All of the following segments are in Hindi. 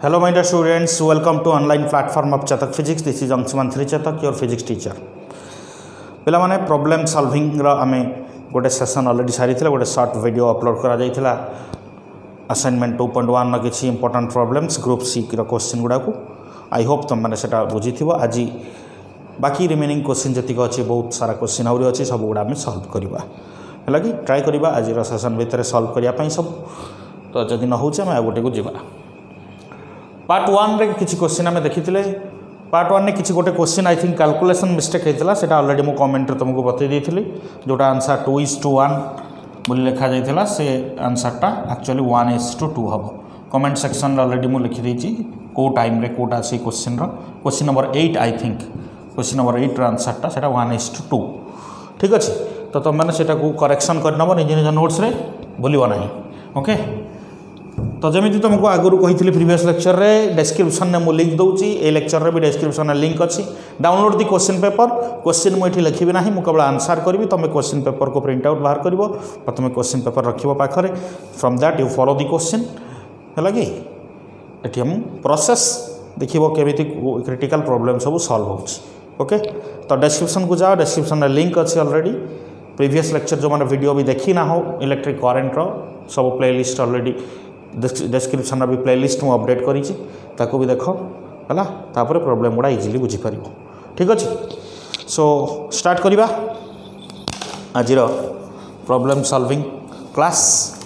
Hello my dear students, welcome to online platform of Chatak Physics. This is Angshuman Thri Chatak, your physics teacher. पिला माने प्रॉब्लम सॉल्विंग रा आमे गोटे सेशन ऑलरेडी सारी थिला गोटे शॉर्ट वीडियो अपलोड करा जाइथिला असाइनमेंट 2.1 न किछि इंपोर्टेंट प्रॉब्लम्स ग्रुप सी रा क्वेश्चन गुडा को आई होप तुम माने सेटा बुझिथिबो। आज बाकी रिमेनिंग क्वेश्चन जतिक अछि बहुत सारा क्वेश्चन आउरी अछि सब गुडा में सॉल्व करबा हला कि ट्राई करबा आज रा सेशन भीतर सॉल्व करिया पई सब। तो जदि न होउछ हम गोटे को जिबा पार्ट 1 रे किछि क्वेश्चन आमे देखिथिले। पार्ट 1 ने किछि गोटे question I think calculation mistake हेतला सेटा ऑलरेडी मो कमेंट रे तुमको बतै देथिली जोटा आंसर 2:1 बोली लिखा जाइथिला से आंसर टा एक्चुअली 1:2 हबो। कमेंट सेक्शन रे ऑलरेडी मो लिखि दैछि को टाइम रे कोटा से क्वेश्चन रो question number 8 I think question number 8 रो आंसर टा सेटा 1:2 ठीक अछि। तो तुम माने सेटा को करेक्शन कर नबो निज निज नोट्स रे बोलिबो नाही ओके। तो जमी तुमको आगुरी कही प्रीवियस लेक्चर रे डिस्क्रिप्शन में मुझे लिंक दूसरी ए लेक्चर रे भी डिस्क्रिप्शन में लिंक अच्छी डाउनलोड दी क्वेश्चन पेपर। क्वेश्चन मुझे लिखी ना मुझे केवल आंसर करी तुम क्वेश्चन पेपर को प्रिंट आउट बाहर कर तुम क्वेश्चन पेपर रख पाखे from that you follow the question है कि ये हम प्रोसेस देख केमी क्रिटिकल प्रॉब्लम सब सॉल्व हो ओके। तो डिस्क्रिप्शन को जाओ डिस्क्रिप्शन में लिंक अच्छी ऑलरेडी प्रीवियस लेक्चर जो मैंने वीडियो भी देखी ना हो इलेक्ट्रिक करेन्ट सब प्लेलिस्ट ऑलरेडी डिस्क्रिप्शन भी प्लेलिस्ट में अपडेट करी भी देख है तापर प्रॉब्लम गुड़ा इजिली बुझीपर ठीक अच्छे। सो स्टार्ट करवा आज प्रॉब्लम सॉल्विंग क्लास।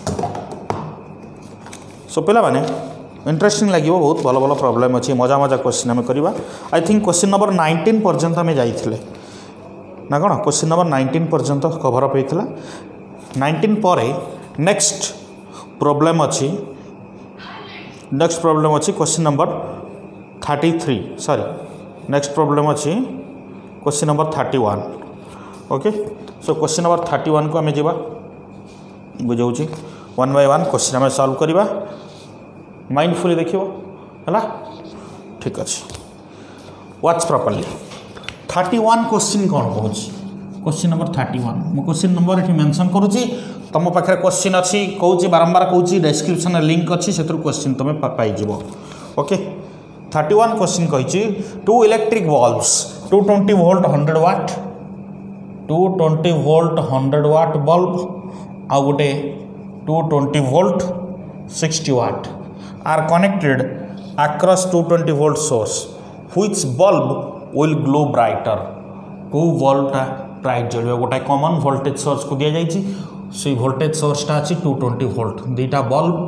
सो पिला माने इंटरेस्टिंग लगे बहुत भल भल प्रॉब्लम अच्छी मजा मजा क्वेश्चन आम करवा। आई थिंक क्वेश्चन नंबर 19 पर्यंत आम जाइए ना कौन क्वेश्चन नंबर 19 पर्यंत कवर अप होता 19 पर नेक्स्ट प्रॉब्लम अच्छी नेक्स्ट प्रॉब्लम अच्छी question number 33 sorry next problem अच्छी question number 31 okay. So question number 31 को आम जा बुझाऊँ 1 by 1 क्वेश्चन आम सॉल्व करवा माइंडफुली देखियो है ठीक अच्छे वाच प्रॉपर्ली। 31 क्वेश्चन कौन कहूँ क्वेश्चन नंबर 31 मो क्वेश्चन नंबर ये मेंशन करुँची तुम पाखे क्वेश्चन अच्छी कहूँ बारंबार कहूँ डिस्क्रिप्शन में लिंक अच्छी से क्वेश्चन तुम पाइज ओके। 31 क्वेश्चन कही 2 electric bulbs 220 volt 100 watt 220 volt 100 watt bulb आ गोटे 220 volt 60 watt are connected across 220 volt source which bulb will glow brighter को बल्बटा ब्राइट जलियो गोटे कॉमन वोल्टेज सोर्स को दिया जाइए से वोल्टेज सोर्सटा अच्छी 220 वोल्ट दुईटा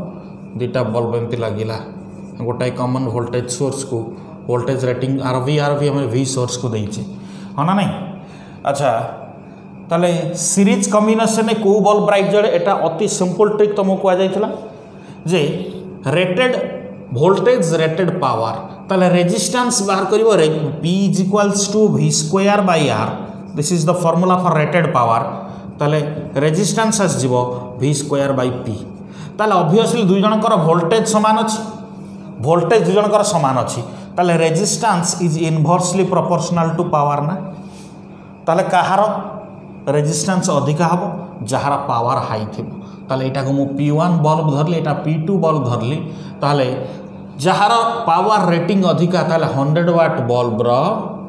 बल्ब एमती लगिला गोटाए कॉमन वोल्टेज सोर्स को वोल्टेज रेटिंग आर वी आम वी सोर्स को देचे हाँ ना नहीं। अच्छा ताले सीरीज कॉम्बिनेशन में को बल्ब ब्राइट जले एटा अति सिंपल ट्रिक तुमको कहुला जे रेटेड वोल्टेज रेटेड पावर ताले रेजिस्टेंस बाहर करिवो P is equals to V square by R this is the formula for rated power ताले रेजिस्टेंस आसजिवो V स्क्वायर बाय P ताले ऑब्वियसली दुई जनकर वोल्टेज समान अछि वोल्टेज दुई जनकर समान अछि ताले resistance is inversely proportional to power ना ताले कहार रेजिस्टेंस अधिका हबो जहार पावर हाई थिबो ताले एटा को मु P1 बल्ब धरली एटा P2 बल्ब धरली ताले जहार पावर रेटिंग अधिका ताले 100 वाट बल्ब रो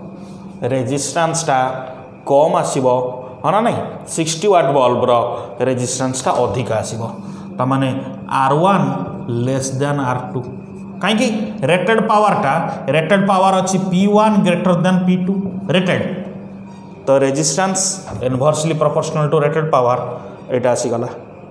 रेजिस्टेंस टा कम आसीबो हाँ ना नहीं 60 वाट बल्ब रो रेजिस्टेंस टा अधिका आसीबो ता माने R1 लेस देन R2 कहीं रेटेड पावर अच्छी P1 greater than P2 rated तो resistance inversely proportional to rated power एटा आसीगला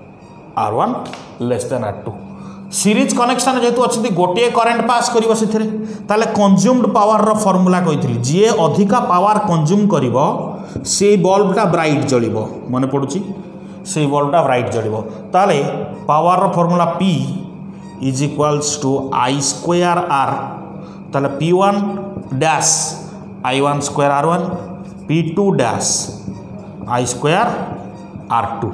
R1 less than R2। Series connection जेहेतु अच्छी गोटे करेन्ट पास कर ताले कंज्यूम्ड पावर रो फॉर्मूला कही जी अधिका पावर कंज्यूम करिवो से बल्बटा ब्राइट जलिवो मन पड़ुची से बल्बटा ब्राइट जलिवो ताले पावर रो formula P is equals to I square R ताले P1 dash I1 square R1 P2 dash I square R2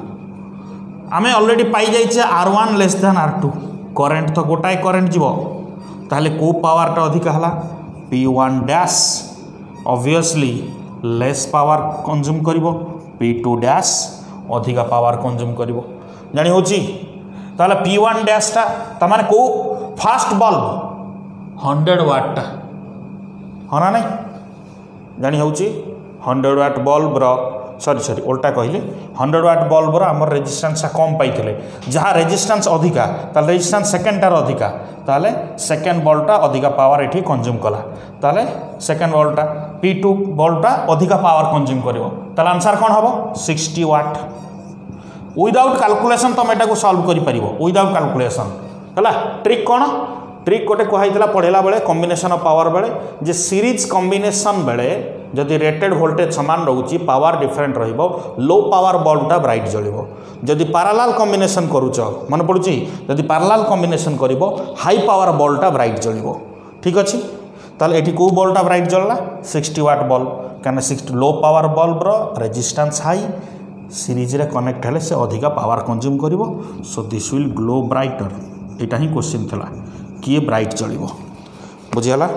आमे ऑलरेडी पाई जाइए R1 less than R2 current तो गोटाए करेंट जीवो ताले को पावरटा अधिका हला P1 dash obviously less power consume करिवो P2 डैश अधिका पावर कंज्यूम करिवो जानी होची ताले P1 डैश ता माने को फास्ट बल्ब 100 वाट हाँ ना नहीं जानी हूँ 100 वाट बल्बर सरी उल्टा कहली 100 वाट बल्बर आम रेजिस्टेंस कम पाई जहाँ रेजिस्टेंस अधिका ताले रेजिस्टेंस सेकेंडार अधिका ताले सेकेंड बल्बटा अधिका पावर ये कंज्यूम कला ताले सेकेंड बल्बटा P2 बल्बटा अधिका पावर कंज्यूम करिवो ताले आंसर कौन हम 60 वाट विदाउट कैलकुलेशन तुम एटा को सॉल्व करि परिवो विदाउट कैलकुलेशन है ट्रिक कौन ट्रिक गोटे कहला पढ़ेला बेले कॉम्बिनेशन ऑफ पावर बेले जे सीरीज कॉम्बिनेशन बेले जदि रेटेड वोल्टेज समान रोची पावर डिफरेंट रहिबो लो पावर बल्बटा ब्राइट जलिबो जदि पैरेलल कॉम्बिनेशन करूच मन पड़ुची जदि पैरेलल कॉम्बिनेशन करिवो हाई पावर बल्बटा ब्राइट जलिबो ठीक अछि ताले एठी को बल्बटा ब्राइट जलला 60 वाट बल्ब काना 60 लो पावर बल्ब रो रेजिस्टेंस हाई सीरीज रे कनेक्ट हेले से अधिका पावर कंज्यूम करिवो so this will glow brighter एटा ही क्वेश्चन थला किए ब्राइट चलिबो बुझिगला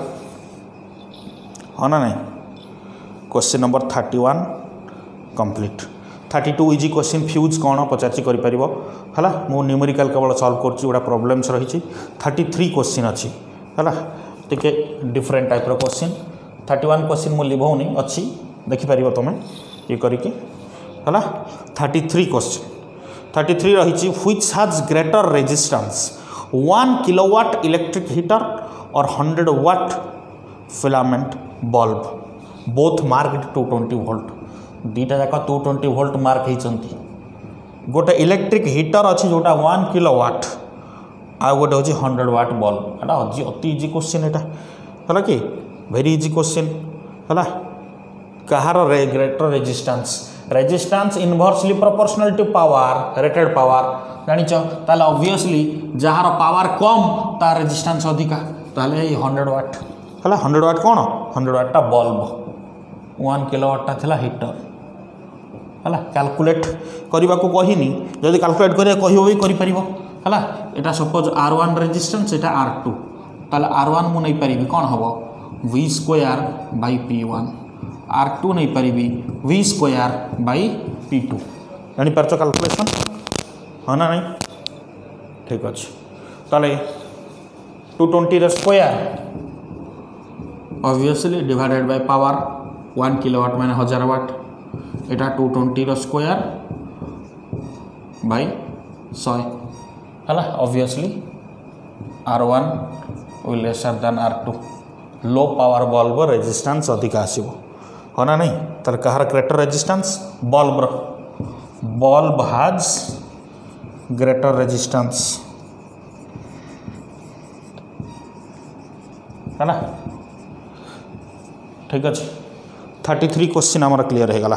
हाँ ना नहीं question number 31 complete 32 easy question fuse कौन पचार कर है मु न्यूमेरिकल केवल सॉल्व कर गोटा प्रॉब्लम्स रही 33 क्वेश्चन अच्छी है टिके डिफरेंट टाइप क्वेश्चन 31 क्वेश्चन मु लिभौनी अच्छी देखिपर तुम ये करके है 33 क्वेश्चन 33 रही which has greater resistance 1 kilowatt electric heater और 100 watt filament bulb both marked 220 volt दीटा जाक 220 वोल्ट मार्क होती गोटे इलेक्ट्रिक हीटर अच्छी जोटा 1 किलोवाट आ गोटे हूँ 100 वाट बल्ब एटा अति इजी क्वेश्चन एटा है कि वेरी इजी क्वेश्चन है कहार greater resistance inversely proportional to power rated power जानिच ताले ऑब्वियसली जहार पावर कम तार रेजिस्टेंस अधिका ताले 100 वाट है 100 वाट कौन 100 वाटा बल्ब 1 किलोवाट था हीटर है कैलकुलेट करने को कहनी जदि कैलकुलेट करिया कहिबो भी करि परिबो है एटा सपोज R1 रेजिस्टेंस एटा R2 ताले R1 मु नै परिबी कोन हबो V square bye P1 R2 नहीं पारि V स्क्वायर बाय P2 जानी परचो कैलकुलेशन हाँ ना नहीं ठीक अच्छे ताले 220 square obviously divided by power 1 kilowatt माने 1000 वाट एटा 220 स्क्वायर बाय 100 है obviously R1 will lesser than R2 low power bulb resistance अधिक आसीबो हाँ ना नहीं तार कहार greater resistance bulb has greater resistance है ना ठीक अच्छे 33 क्वेश्चन आमर क्लीयर हो गला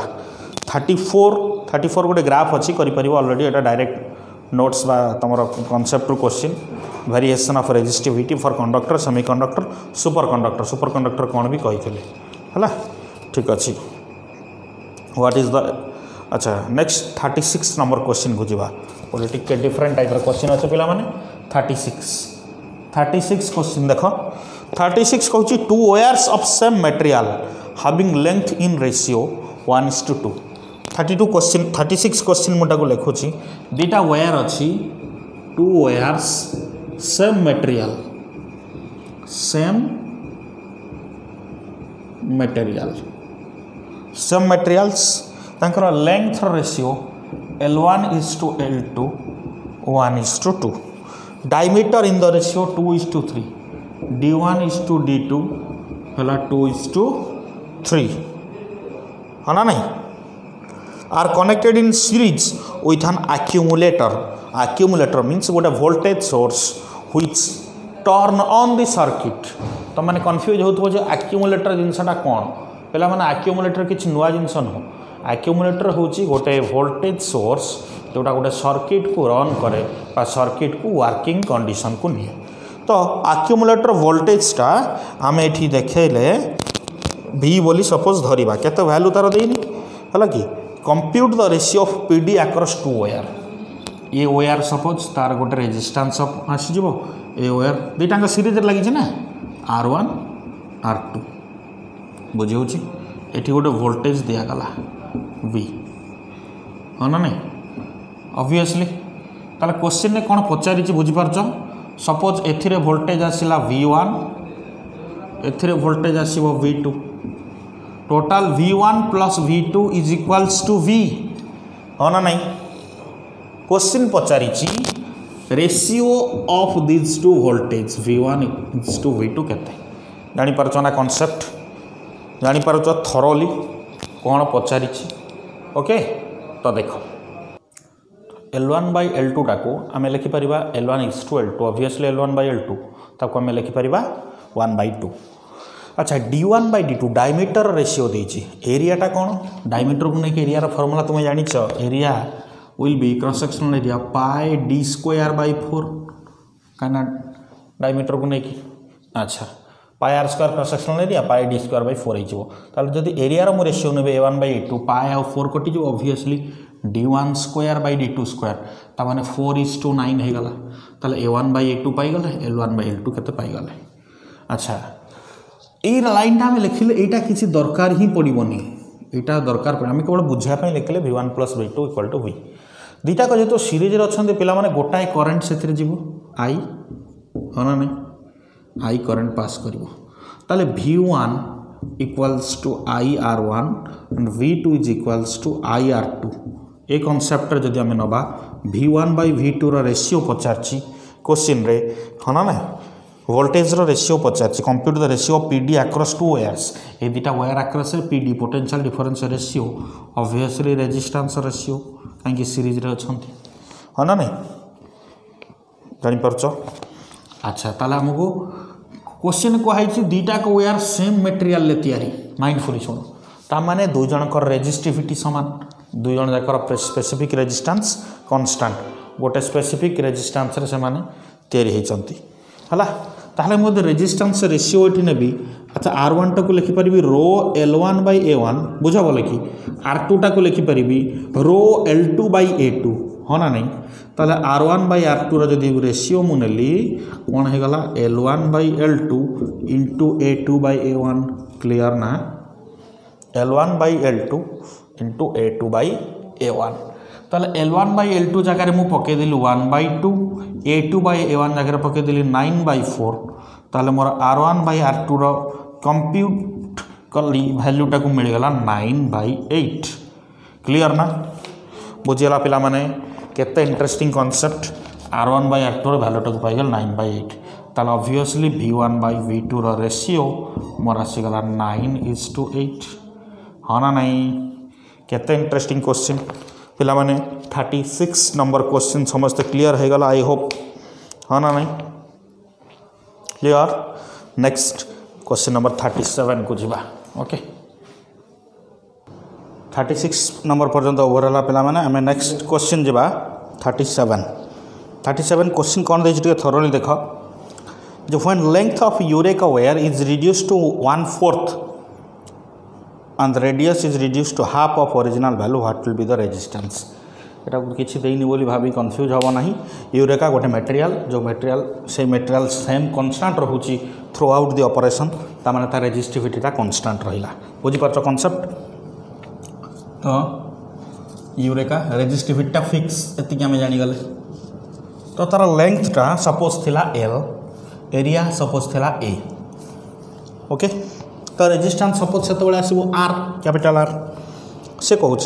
34 गोटे ग्राफ अच्छी ऑलरेडी एटा डायरेक्ट नोट्स बा तुम concept question variation of resistivity for conductor semiconductor super conductor कौन भी कही है ठीक अच्छे व्हाट इज द अच्छा नेक्स्ट 36 नंबर क्वेश्चन को जीवा बोले टिके डिफरेंट टाइप क्वेश्चन अच्छे पिला माने 36 क्वेश्चन देख 36 कहूँ 2 wires of same material having length in ratio 1:2 36 question मुझे को लिखुची दीटा वायर अच्छी 2 वायर्स सेम मटेरियल्स तांकर length ratio L1:L2 1:2 diameter in the ratio 2:3 D1:D2 है 2:3 है ना नहीं are connected in series with an accumulator means गोटे voltage source which turn on the circuit तो मैंने कन्फ्यूज हो accumulator जिनसा कौन पे मैंने accumulator किसी नुआ जिनस नुह accumulator हूँ गोटे वोल्टेज सोर्स जोटा गोटे सर्किट को रन करे सर्किट को वर्किंग कंडीशन को निए तो accumulator वोल्टेजटा आम ये देखले V बोली सपोज धरिबा केते वैल्यू तार देनी है कि compute the ratio of PD across 2 wire ये वायर सपोज तार गोटे रेजिस्टेंस आसीजो ए वायर दुईटा सीरीज लगी ना R1 R2 बुझे ये गोटे वोल्टेज दिगला V हाँ ना नहीं ऑब्वियसली ताले क्वेश्चन ने कौन पचारि बुझीपार सपोज एथिरे वोल्टेज आसला V1 एथिरे वोल्टेज आसीबो V2 total V1 plus V2 is equals to V हाँ ना नहीं क्वेश्चन पचारि ratio of this two voltage V1 is to V2 केते जानि पारछ ना कांसेप्ट जानि पारछ थरोली कौन पचारि ओके तो देखो L1 by L2 टाको आम लिखिपर L1 is to L2 obviously L1 by L2 ताको आम लिखिपर 1/2 अच्छा D1 by D2 diameter ratio देछि एरियाटा कौन डायमीटर को नहीं एरिया फॉर्मूला तुम जान area will be cross sectional area pi D square by 4 कहीं डायमीटर को नहीं अच्छा pi R square cross sectional area pi D square by 4 हो जब एरिया मु रेशियो ने A1 by A2 पाई आउ 4 कटि जो obviously D1 square by D2 square ता माने 4:9 हो गला ताले A1 by A2 पाई गले L1 by L2 केते पाई गले अच्छा ए लाइन टा में लिखिले एटा किसी दरकार ही पड़िबोनी एटा दरकार पड़े हम केवल बुझा पे लिखले V1 + V2 = V दीटा को जेतो सीरीज रे अछंते पिला माने गोटाए करंट सेथिरे जीवो I होना नहीं I करंट पास करिवो ताले V1 = IR1 and V2 = IR2 a concept जदि आम नवा V1 by V2 रो रेशियो पचारछि क्वेश्चन रे हाँ ना वोल्टेज रो रेशियो पचारछि compute the ratio of PD across two wires ए दिटा वायर अक्रॉस रे PD potential difference ratio obviously resistance ratio काहे सीरीज रे अछंती हाँ ना नहीं जानि परछो अच्छा ताला हमको क्वेश्चन कहै दीटा को वायर सेम मटेरियल ले तैयारी माइंडफुली सुनो ता माने दो जनकर रेजिस्टिविटी समान दुई जन जाकर स्पेसिफिक रेजिस्टेंस कांस्टेंट गोटे स्पेसिफिक रेजिस्टेंस रे से माने तैयारी होती है ताहले मो रेजिस्टेंस रेशियो ये नेबी अच्छा R1 टा को लिखिपर रो L1 by A1 बुझ बोले कि R2 टा को लिखिपर रो L2 by A2 हाँ ना नहीं ताले R1 by R2 रो जदि रेशियो मु नेली कौन हो गला L1 by L2 into A2 by A1 clear ना L1 by L2 into A2 by A1 ताले L1 by L2 जगह मु पके दिली 1/2 A2 by A1 जगह पके दिली 9/4 ताले मोर R1 by R2 रो कंप्यूट कली वैल्यू टाको मिल गला 9/8 क्लियर ना बुझिला पिला माने केते interesting concept R1 by R2 रो वैल्यू टाको पाई गल 9/8 ताले ऑब्वियसली V1 by V2 रो रेशियो मोर आसी गला 9:8 हाँ ना नहीं केते इंटरेस्टिंग क्वेश्चन पिला माने 36 नंबर क्वेश्चन समस्त क्लियर हो गला आई होप हाँ ना नहीं क्लियर नेक्स्ट क्वेश्चन नंबर 37 को जीवा ओके 36 नंबर पर्यंत ओवर है पिला माने हमें नेक्स्ट क्वेश्चन जीवा 37 क्वेश्चन कौन दे जे थोरोली देखो जो when length of eureka wire is reduced to 1/4 and the radius is reduced to half of original value what will be the resistance एटा किछि देइनी बोली भाभी कंफ्यूज हबो नाही यूरेका गोटे मटेरियल जो मटेरियल से मटेरियल सेम कांस्टेंट रहउची थ्रू आउट द ऑपरेशन ता माने ता रेजिस्टिविटीटा कांस्टेंट रहिला बुझी परछ कांसेप्ट तो यूरेका रेजिस्टिविटीटा फिक्स एति के हम जानि गले तो तार लेंथटा सपोज थिला L एरिया सपोज थिला A ओके तो रेजिस्टेंस सपोज से आसो R कैपिटल R से कहूँ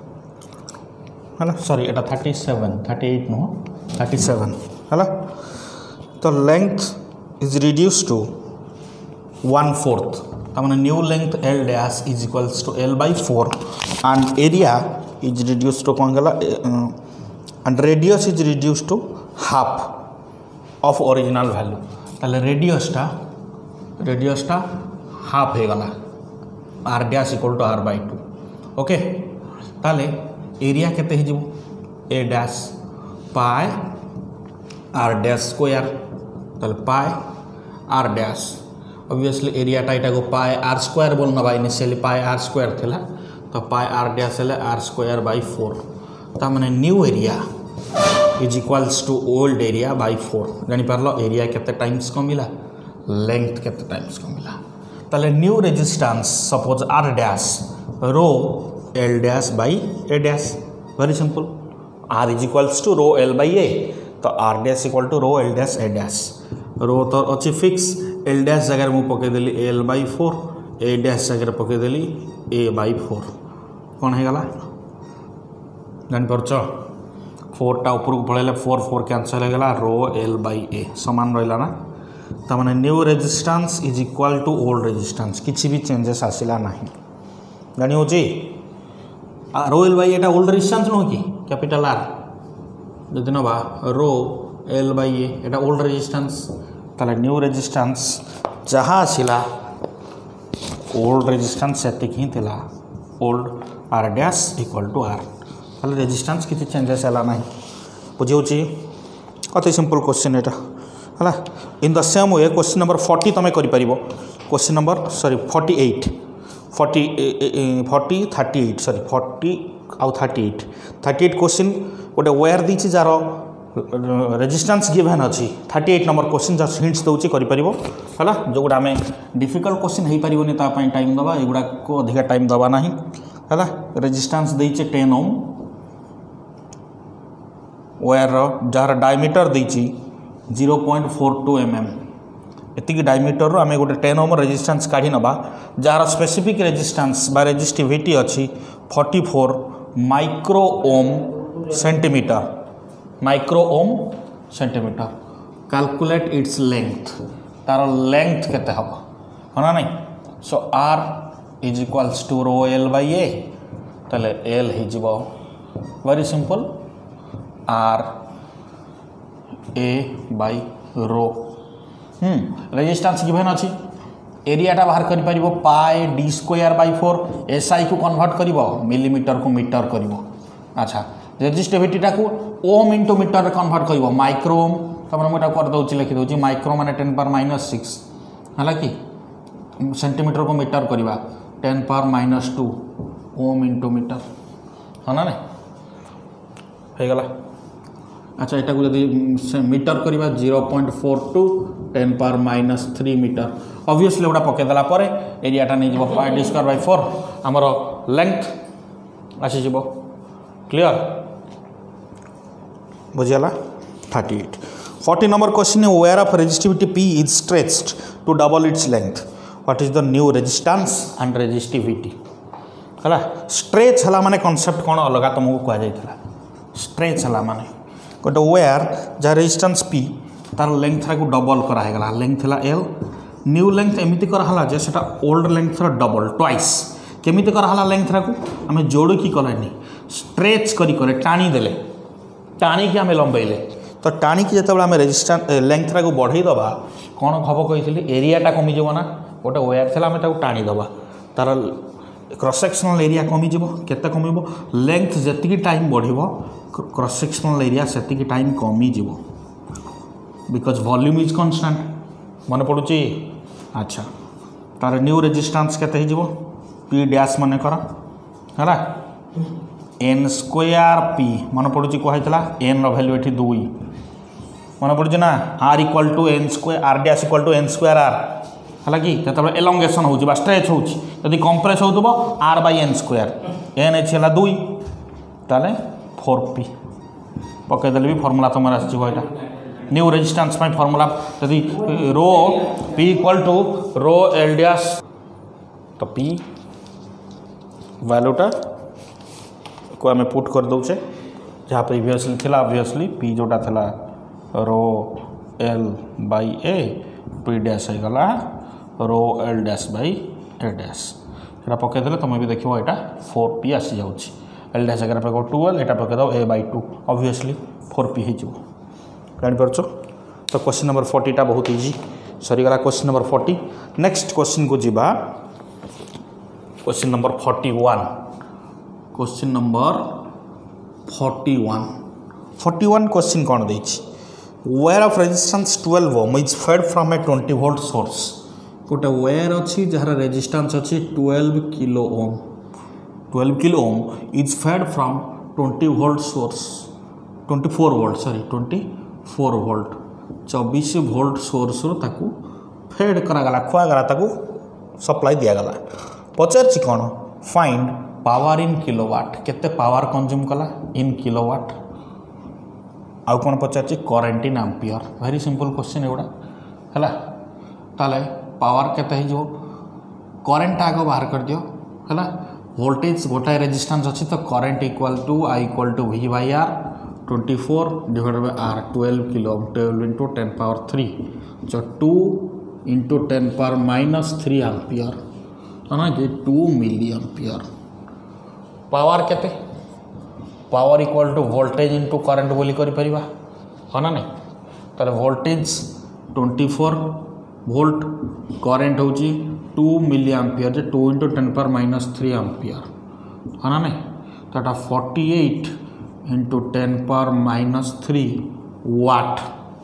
है सॉरी एटा 38 नुह 37 है तो लेंथ इज रिड्यूस टू 1/4 तमाने new length L dash is equals to L/4 and area is reduce to कौन गला and radius is reduce to half of original value ताले रेडियसटा हाफ हो गला R dash equal to R/2 okay ताले एरिया केते हो A dash pi R dash square ताले pi R dash obviously area टाइटा को पाई R स्क्वायर बोल नबा इनिशियली पाई R स्क्वायर थिला तो पाई R डैश है R²/4 ता माने new area is equals to old area by 4 जानि पारलो एरिया केते टाइम्स कमिला लेंथ केते टाइम्स कमिला ताले new resistance suppose R dash rho L dash by A dash very simple R is equals to row L by A तो R dash equal to row L dash A dash rho तो अच्छी फिक्स एल डैश जगह मुझे पकईदेली L/4 ए डैश जगह पकईदेली A/4 कौन हो गला जापर 4टा उपरको पलैले 4 कैंसल हो गला रो L/A सामान रहा ना तमाने new resistance is equal to old resistance किसी भी चेंजेस आसला ना जानी हो रो L/A एटा ओल्ड रेजिस्टेंस नुह कि कैपिटल R जदि नवा रो L/A एटा ओल्ड रेजिस्टेंस ताले न्यू रेजिस्टेंस जहाँ आसला ओल्ड रेजिस्टेंस से ही थिला old R dash equal to R ताले रेजिस्टेंस किसी चेंजेस है ना बुझे अति सिंपल क्वेश्चन एटा है in the same way question number 40 तुम कर क्वेश्चन नंबर सॉरी 48 40 38 सॉरी 40 आउ 38 क्वेश्चन गोटे वेयर दी जार रेजिस्टेंस गिवन अच्छी 38 नंबर क्वेश्चन जस्ट हिंट्स दूसरी है जो गुड़ा आम डिफिकल्ट क्वेश्चन हो पारनी टाइम दबा युवा को अधिका टाइम दबा ना है रेजिस्टेंस देचे 10 ओम वेयर जार डायमीटर देची 0.42 mm एति डायमीटर आम गोटे 10 ओम रेजिस्टेंस काढ़ी नबा जार स्पेसिफिक रेजिस्टेंस बा रेजिस्टिविटी अच्छी 44 micro ohm centimetre calculate its length तार लेंथ केते हम है ना so R is equals to rho L/A ताले L हो very simple R A rho resistance given अच्छी एरियाटा बाहर कर पाए d²/4 SI को कन्वर्ट कर मिलीमीटर को मीटर कर अच्छा रेजिस्टिविटीटा को ओम इंटू मीटर कन्वर्ट कर माइक्रो ओम तुम मुझे करदे लिखिदे माइक्रो माने 10⁻⁻⁶ है कि सेंटीमीटर को मीटर करवा 10⁻⁻2 ओम इंटू मीटर है ना हो गला अच्छा यहाँ को जब मीटर करवा 0.42 10⁻³ मीटर ऑब्वियसली गोटा पकईदेला एरियाटा नहीं जीव d²/4 आमर लेंथ आसीज क्लियर बुझीगला 38 40 number question wire of resistivity P is stretched to double its length what is the new resistance and resistivity है स्ट्रेच है माने कॉन्सेप्ट कौन अलग तुमको कहुला स्ट्रेच है माने गोटे वेयर जहाँ रेजिस्टेंस P तार लेंथ को डबल करागला लेंथ है L न्यू लेंथ एमती कराला जे सेटा ओल्ड लेंथ डबल ट्वाइस केमी कराला लेंथ को आम जोड़िकी कलेनि स्ट्रेच कर टाणीदे टाणिकी आम लंबेले तो टाणिकी जो आम रेजिस्टेंस लेंथ को बढ़ईदबा कौन हम कही एरियाटा कमिज ना गोटे वेयर थी आम टाणीदबा तार क्रॉस सेक्शनल एरिया कमिज केते कम लेंथ जी टाइम बढ़ क्रॉस सेक्शनल एरिया से टाइम कमिज बिकज वॉल्यूम इज कांस्टेंट मन पड़ुची अच्छा तार न्यू रेजिस्टेंस केते हो P डैश मन कर है n²P मन पड़ुची कहला n रैल्यू ये 2 मन पड़ुची ना R equal to n² R dash equal to n²R है कि जो एलोंगेशन हो स्ट्रेच होदी कंप्रेस हो R/n² n h है 2 ताले 4P पकईदेले भी फर्मूला तुम आसटा न्यू रेजिस्टेंस फर्मूला यदि rho P equal to row L dash तो P वैल्यूटा को आम पुट कर दौचे जहाँ प्रीवियसली थी ऑब्वियसली P जोटा थला रो L/A P डैश हो गला rho L dash A dash यहाँ पकईदे तुम भी देख यहाँ 4P आसी जाऊँगी L डैश जगह पक 12 यहाँ पकईद A/2 ऑब्वियसली 4P हो जापर तो क्वेश्चन नंबर 40 टा बहुत इजी सरीगला क्वेश्चन नंबर 40 नेक्स्ट क्वेश्चन को जीवा question number 41 question number 41 question कौन देछि wire of resistance 12 ohm is fed from a 20 volt source गोटे वेयर अच्छी जार रेजिस्टेंस अच्छी 12 kilo ohm is fed from 20 volt सोर्स 24 volt sorry 24 volt 24 volt source ताकू फेड करागला खुआगला ताकू सप्लाई दिगला पचार कौन फाइंड पावर इन किलोवाट केते पावर कंज्यूम कला इन किलोवाट आउ कौन पचार current in ampere very simple question एगुड़ा है ताले पावर केते हो करेन्ट आग बाहर कर दियो है वोल्टेज गोटाए रेजिस्टेंस अच्छी तो current equal to I equal to V by R 24 divided by R 12 kilo 12 into 10 power 3 जो 2 इंटू 10 पावर -3 एम्पियर है ना ये 2 मिली एम्पियर पावर केते power equal to voltage into current बोली करि परिबा है ना नहीं ताले वोल्टेज 24 वोल्ट करेन्ट होची 2 मिली एम्पियर जे 2 इंटू 10 पावर -3 एम्पियर है ना नहीं तो 48 इंटू 10 पावर -3 वाट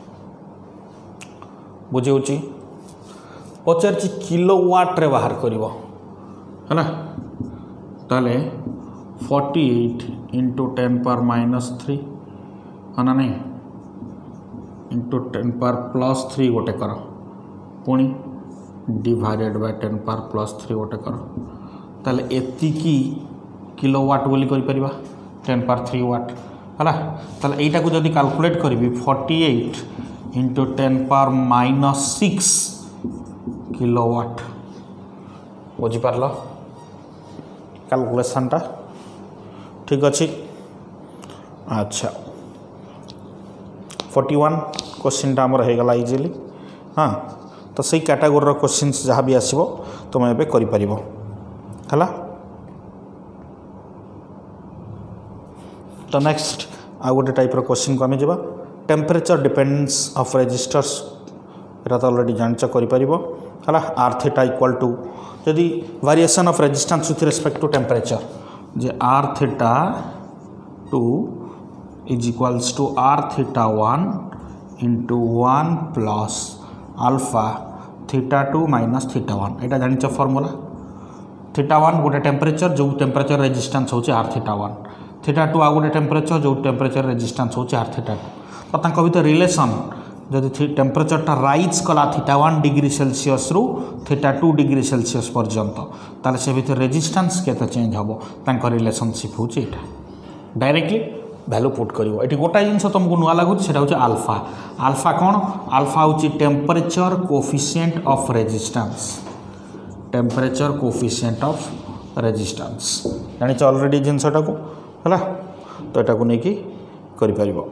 बुझे पचार किलो वाट रे बाहर करिवो है ना ताले 48 इंटू 10 पावर -3 है ना नहीं इंटू 10 पावर +3 गोटे कर पुणी डिवाइडेड बाय 10 पावर +3 गोटे कर ताले एतिकी किलो वाट बोली करि परिबा 10 पावर 3 वाट है ताले एटा को जदि कैलकुलेट करी 48 इंटू 10 पावर -6 किलो वाट बुझी पारल कैलकुलेशन टा ठीक अच्छे अच्छा 41 क्वेश्चन टा हमर हेगला इजिली हाँ तो सही कैटेगोरी क्वेश्चन जहाँ भी आसो तुम एबे करि परिबो हला तो नेक्स्ट आ गोटे टाइप क्वेश्चन को आम जा टेम्परेचर डिपेंडेंस ऑफ रेजिस्टर्स एटा तो ऑलरेडी जानच करि परिबो हला आर थीटा इक्वल टू जदि variation of resistance with respect to temperature जे R theta 2 is equals to R theta 1 into 1 plus alpha theta 2 minus theta 1 यहाँ जान फर्मूला थीटा 1 गोटे टेम्परेचर जो टेम्परेचर रेजिस्टेंस होची आर थीटा 1 थीटा 2 आ गोटे टेम्परेचर जो टेम्परेचर रेजिस्टेंस होची आर थीटा 2 तो तांको भीतर रिलेशन जदि टेम्परेचर टा राइज कला थीटा 1 डिग्री सेल्सियस रु थीटा 2 डिग्री सेल्सियस पर्यंत ताले से भीतर रेजिस्टेंस केते चेंज हबो तांको रिलेशनशिप होची एटा डायरेक्टली भैल्यू पुट कर गोटाए जिन तुमको नुआ लगुच से आल्फा आल्फा कौन आल्फा हूँ temperature coefficient of resistance temperature coefficient of resistance जानी ऑलरेडी जिनसटा को है तो यहाँ को लेकिन कर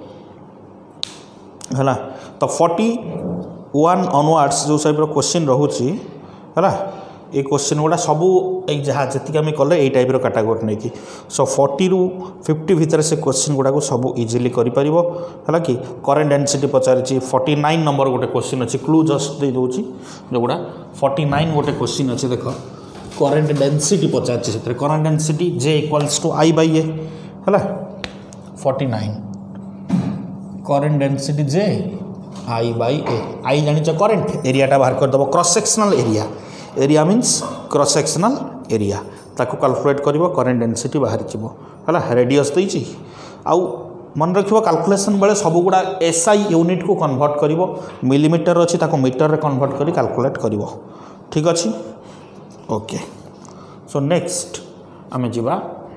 तो 41 ऑनवर्ड्स जो टाइप क्वेश्चन रोचे है ये क्वेश्चन गुड़ा सबू जहाँ जी आम कले ये टाइप कैटेगोरी नहीं कि सो 40 ରୁ 50 भितर से क्वेश्चन गुड़ा सब इजिली है कि करेन्ट डेंसिटी पचारि 49 नंबर गोटे क्वेश्चन अच्छी क्लू जस्ट दे दूसरी जो गुड़ा 49 गोटे क्वेश्चन अच्छे देख करेन्ट डेंसिटी पचारि से current density J equals to I by A है 49 current density J I by A I जान करेन्ट एरियाटा बाहर करदेव cross sectional area means cross sectional area ताको कैलकुलेट करिवो करेन्ट डेंसिटी बाहर जीवो हला रेडियस देछि आउ मन रखिवो कैलकुलेशन बेले सब गुडा एसआई यूनिट को कन्वर्ट करिवो मिलीमीटर अछि ताको मीटर रे कन्वर्ट करी कैलकुलेट करिवो ठीक अछि ओके सो नेक्स्ट आमे जीवा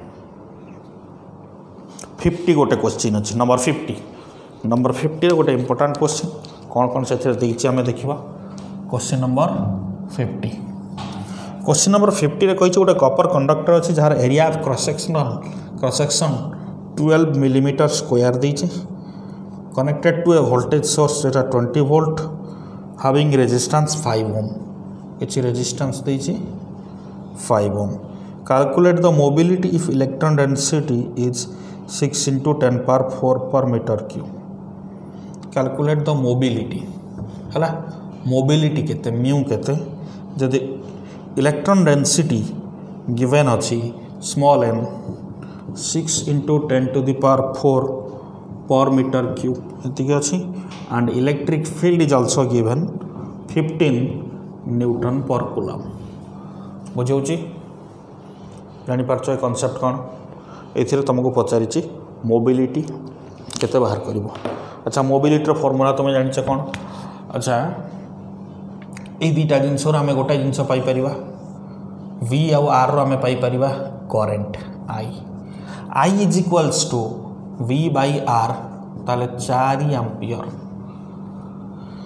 50 गोटे क्वेश्चन अछि नंबर 50 रे गोटे इंपोर्टेंट क्वेश्चन कौन से देखिए आम देखा क्वेश्चन नंबर 50 क्वेश्चन नंबर 50 रे कही गोटे कपर कंडक्टर अच्छी जार area of cross section 12 millimetre square देचे connected to a voltage source जेटा 20 वोल्ट हैविंग रेजिस्टेंस 5 ओम एच रेजिस्टेंस देचे 5 ohm calculate the mobility if electron density is 6 into 10 power 4 per metre cube calculate the mobility है मोबिलिटी केते म्यू केते जदि इलेक्ट्रॉन डेंसिटी गिवेन अच्छी small n 6 into 10 to the power 4 per metre cube ये अच्छी and electric field is also given 15 newton per coulomb बुझे जापार कनसेप्ट कौन ये तुमको पचारि मोबिलिटी केते बाहर कर अच्छा मोबिलिटी फॉर्मूला तुम जान कौन अच्छा ये दुईटा जिनस आम गोटे जिनस पाइपर वी आर आम पाइपर current I is equals to V by R ताले 4 एम्पियर तो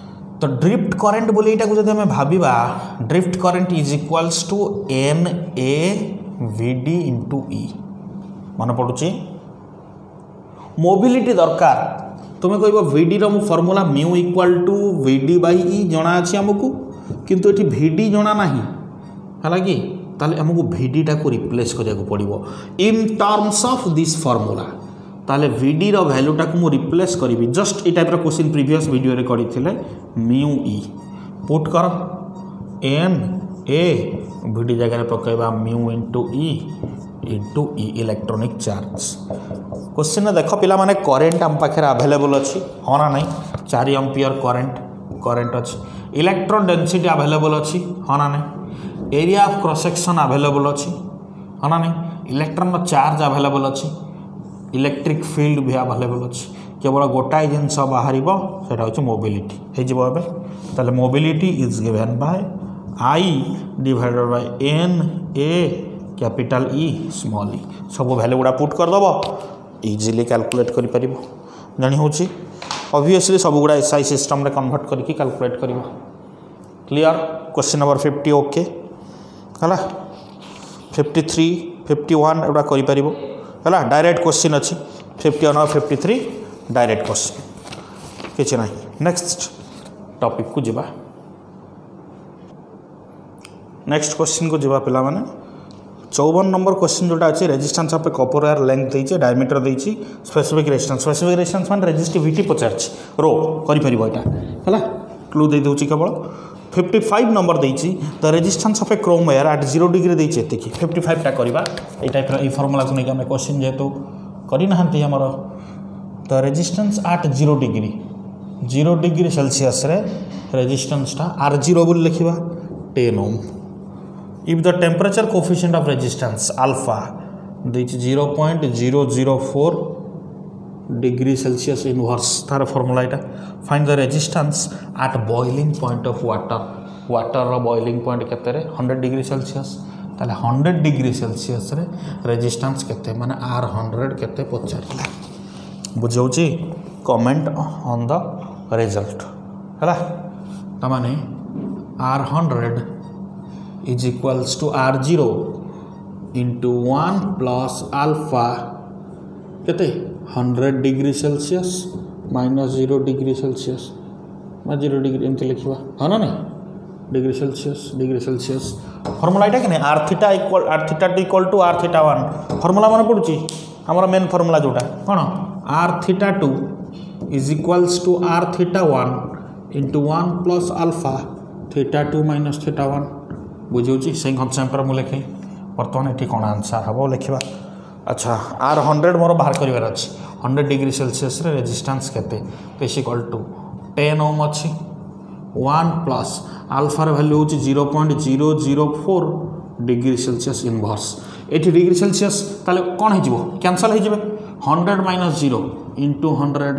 तो ड्रिफ्ट करेन्ट बोली एटा को जदि हमें भाबिबा drift current is equals to n A v d into e मन पड़ुची मोबिलिटी दरकार तुम्हें कह वीडी रो formula mu equal to v d by e जना अच्छी आमको किंतु ये वीडी जना ना है कि ताले आमको वीडी टा को रिप्लेस करिया को पड़िबो in terms of this formula ताले वीडी रो वैल्यू टा को मु रिप्लेस करी जस्ट ए टाइप रो क्वेश्चन प्रीवियस वीडियो रे करिथिले म्यू ई पुट कर एन ए वीडी जगह रे पकेबा mu into e electronic charge question देख पिला माने करेंट आम पाखे अवेलेबल अच्छी हाँ ना नहीं 4 एम्पियर करेंट अच्छी इलेक्ट्रॉन डेंसिटी अवेलेबल अच्छी हाँ ना नहीं area of cross section available अच्छी हाँ ना नहीं इलेक्ट्रॉन चार्ज अवेलेबल अच्छी इलेक्ट्रिक फील्ड भी अवेलेबल अच्छी केवल गोटाए जिनस बाहर से हूँ मोबिलिटी हो mobility is given by I divided by n A capital E small e सब वैल्यू गुड़ा पुट करदेव इजिली कैलकुलेट कर जानी हूँ ऑब्वियसली सब गुड़ा एसआई सिस्टम रे कन्वर्ट करके कैलकुलेट कर क्लियर क्वेश्चन नंबर 50 ओके है 53 51 एवं कर डायरेक्ट क्वेश्चन अच्छी 51 और 53 डायरेक्ट क्वेश्चन किसी ना नेक्स्ट टॉपिक को जीवा नेक्स्ट क्वेश्चन को जीवा पिला माने 54 नंबर क्वेश्चन जोटा अच्छे resistance of a copper wire length देइछे डायमीटर देइछी स्पेसिफिक रेजिस्टेंस मान रेजिस्टिविटी पचारछि रो करि परिबो एटा हला क्लू दे दोछि केवल 55 नंबर देइछी the resistance of a chrome wire at 0 degree देइछे एतिकी 55 टा करबा ए टाइप रो ए फार्मूला को नै हम क्वेश्चन जेतो करि नहंती हमर the resistance at 0 degree Celsius रे रेजिस्टेंस टा R0 बोल लिखिबा 10 ओम if the temperature coefficient of resistance alpha is 0.004 degree Celsius inverse तार formula इटा find the resistance at boiling point of water row boiling point केते रे 100 degree Celsius ताले 100 degree Celsius रे resistance केते माने R100 केते पचारला बुझौची comment on the result हला त माने R100 is equals to R0 into 1 plus alpha केते 100 degree Celsius minus 0 degree Celsius मैं 0 डिग्री एमती लिखा हाँ ना नहीं डिग्री सेल्सियस फॉर्मूला इटा कि R theta two equal to R theta 1 formula मन पड़ुची हमर मेन फॉर्मूला जोटा कौन R theta 2 is equals to R theta 1 into 1 plus alpha theta 2 minus theta 1 बुझे से कनसेप्ट मुझे लिखे बर्तमान ये कौन आंसर हम लिखा अच्छा R100 मोर बाहर कर 100 डिग्री सेल्सियस रे रेजिस्टेंस केते इज इक्वल टू 10 ओम अच्छी 1 प्लस आल्फार वैल्यू हूँ 0.004 डिग्री सेल्सियस इनवर्स ये डिग्री सेल्सियस ताले कौन हो कैंसल हो 100 माइनस 0 इंटू 100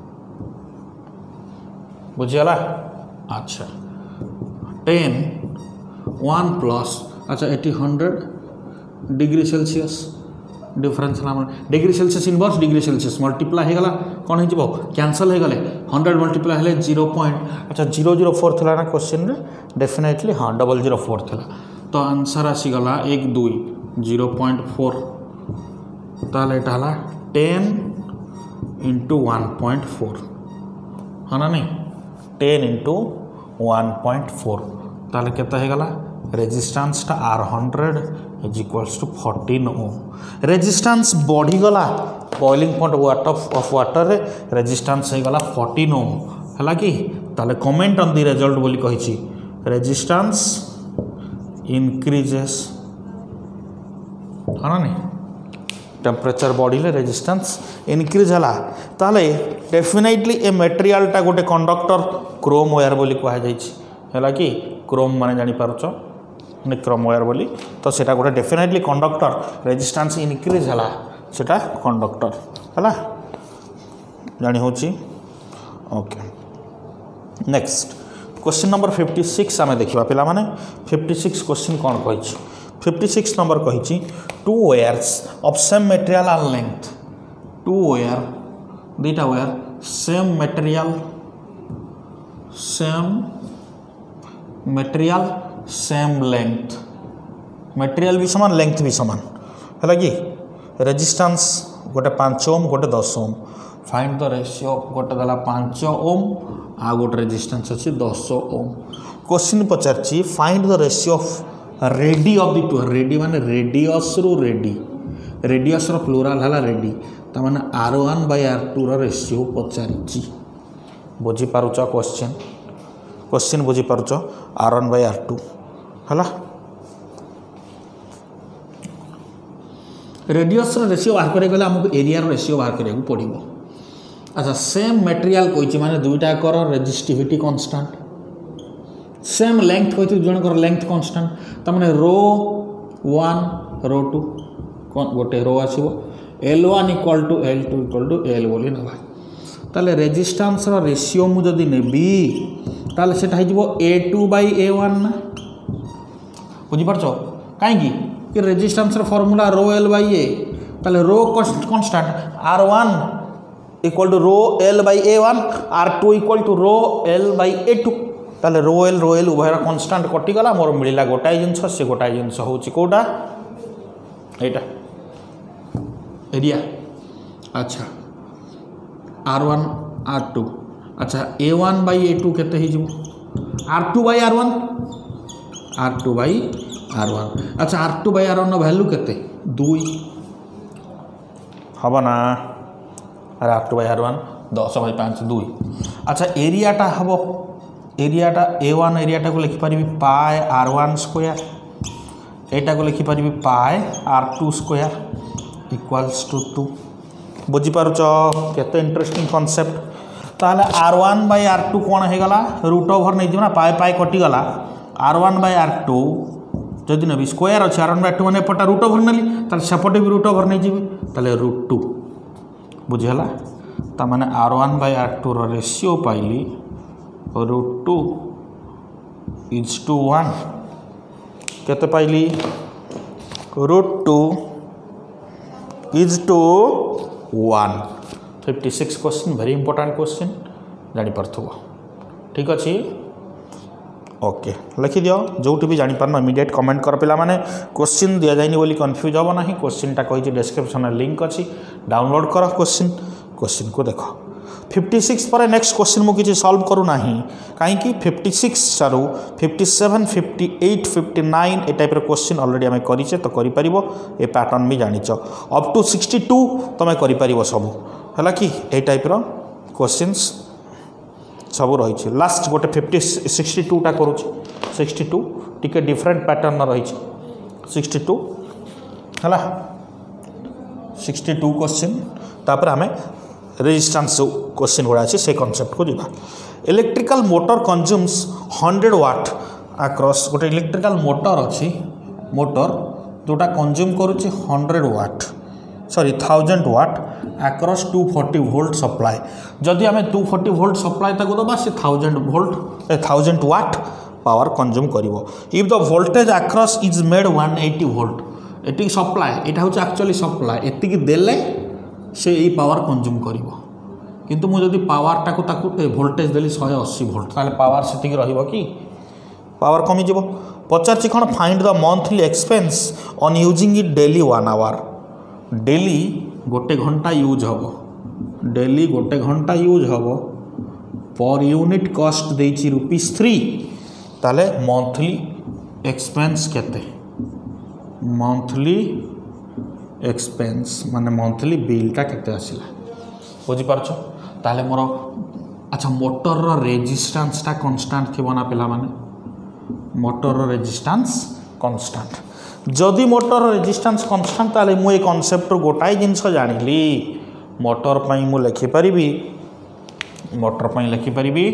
बुझीगला अच्छा 10 1 प्लस अच्छा ये 100 degree Celsius difference degree Celsius inverse degree Celsius multiply होगा कौन हो कैंसल हो गले 100 मल्टीप्लाई हेले 0. अच्छा 004 थी ना क्वेश्चन रे डेफिनेटली हाँ 004 थी तो आंसर आसीगला 1 2 0.4 ताले एटा हला 10 इंटू 1.4 हाँ ना नहीं 10 इंटू 1.4 ताले केता हो गला रेजिस्टेंस टा R100 is equals to 14 ohm resistance बढ़ी गला बॉइलिंग पॉइंट ऑफ वाटर रे रेजिस्टेंस हो गला 14 ओम है कि ताले कमेंट ऑन द रिजल्ट बोली कही रेजिस्टेंस इंक्रीजेस हाँ ना नहीं टेम्परेचर बढ़िले रेजिस्टेंस इनक्रीज है ताले डेफिनेटली ए मटेरियल टा गोटे कंडक्टर क्रोम वायर बोली कहुई कि क्रोम माने जानी पारुछ निक्रोम वायर बोली तो सेटा गोटे डेफिनेटली कंडक्टर रेजिस्टेंस इनक्रीज है सेटा कंडक्टर है जानी हूँ ओके नेक्स्ट क्वेश्चन नंबर 56 आम देखा पिला माने 56 क्वेश्चन कौन कही 56 नंबर कही 2 wires of same material and length 2 wire दीटा wire same material same material same length, material भी समान लेंथ भी समान है कि रेजिस्टेंस गोटे 5 ओम गोटे 10 ओम फाइंड द रेशियो गोटे देला 5 ओम आ गोटे रेजिस्टेंस अच्छी 10 ओम। क्वेश्चन पचार find the ratio of radii of the two, radii माने रेडियस रु रेडी, रेडियस रो प्लुराल हला रेडी ता माने R1 बाय R2 रो रेशियो पचारिची। बुझी पारुछ क्वेश्चन बुझी पारुछ R1 बाय R2 हला। रेडियस रेशियो बाहर करें गले आमको एरिया रेशियो बाहर करिया पड़ो। अच्छा सेम मटेरियल कही माने दुईटा कर रेजिस्टिविटी कांस्टेंट, सेम लेंथ कही जनकर लेंथ कांस्टेंट तमाने रो 1 रो 2 गोटे रो आसो L1 equal to L2 equal to L बोली ना ताले रेजिस्टेंस रेशियो मु जदि नेबी ताले सेटा हो A2 बाय A1 ना बुझी पारछ काई कि रेजिस्टेंस फॉर्मूला रो L बाय A ताले रो constant R1 equal to row L by A1 R2 equal to row L by A2 ताले रो L उभयर कांस्टेंट कटिगला मोर मिलला गोटाए जिनस से गोटाए जिनस होची कोटा एटा एरिया। अच्छा R1 R2 अच्छा A1 बाय A2 केते ही जिवो R2 bye R1 R2 bye R1 अच्छा R2 बाय R1 वैल्यू केते 2 हबो ना अरे R2 बाय R1 10 बाय 5 2। अच्छा एरियाटा हबो एरियाटा A1 एरियाटा को लिखि परिबी पाई R1 स्क्वायर एटा को लिखि परिबी पाई R2 स्क्वायर इक्वल्स टू 2। बुझी पारुछ केते इंटरेस्टिंग कांसेप्ट। ताले R1 बाय R2 कोन हे गला रूट ओवर नै दिना पाई पाई कटि गला R1 बाय R2 जदि नबी स्क्वायर अछि R1 बाय R2 माने पटा रूट ओवर नली ताले सेपटे भी रूट ओवर नै जिबे ताले रूट 2 बुझी हला ता माने R1 बाय R2 रो रेशियो पाइली रूट 2 इज टू 1 केते पाइली root 2 is to 1। 56 question very important question जानी पारथुबो ठीक अच्छे ओके लिखि दियो जोटी भी जानी पारन इमीडिएट कमेंट कर पिला माने क्वेश्चन दिया जाइनी बोली कंफ्यूज हो ना क्वेश्चन टा कहि डिस्क्रिप्शन में लिंक अच्छी डाउनलोड कर क्वेश्चन को देख। 56 पर नेक्स्ट क्वेश्चन मुझे सॉल्व करू ना कहीं 56 सारू 57 58 59 ए टाइप क्वेश्चन ऑलरेडी आम करें तो करें ए पैटर्न भी जानिच अप टू 62 तुम कर सब है कि ए टाइप क्वेश्चंस सब रही लास्ट गोटे 62टा करूँ 62 टिके डिफरेंट पैटर्न रही 62 है 62 क्वेश्चन तापर आम रेजिस्टेंस क्वेश्चन गुड़ा अच्छे से कॉन्सेप्ट को जीवा। Electrical motor consumes 100 watt across गोटे इलेक्ट्रिकल मोटर अच्छी मोटर जोटा कंज्यूम करुच्ची 100 watt sorry 1000 watt across 240 volt supply जदि आम 240 वोल्ट सप्लाई ताको दबा से 1000 वाट पावर कंज्यूम करिवो। If the voltage across is made 180 volt एटी सप्लाई एटा होची एक्चुअली सप्लाई एतिकी देले से यही पावर कंज्यूम करिवो किंतु मु जदि पावर टाको ताको वोल्टेज देली 180 वोल्ट ताले पावर सेतिकी रहिबो कि पावर कमी जीवो। पचारची खण find the monthly expense on using it daily 1 hour daily गोटे घंटा यूज हबो डेली गोटे घंटा यूज हबो पर यूनिट कॉस्ट देछि ₹3 ताले मंथली एक्सपेंस केते मंथली एक्सपेंस माने मंथली बिलटा केते आसिला बुझी पारछो ताले मोर। अच्छा मोटर रो रेजिस्टेंस टा कांस्टेंट थिबो ना पिला माने मोटर रो रेजिस्टेंस कांस्टेंट जदि मोटर रेजिस्टेंस कांस्टेंट ताले मु ए कांसेप्ट गोटाई जिंस जानिली मोटर पई मु लिखि परिबी मोटर पई लिखि परिबी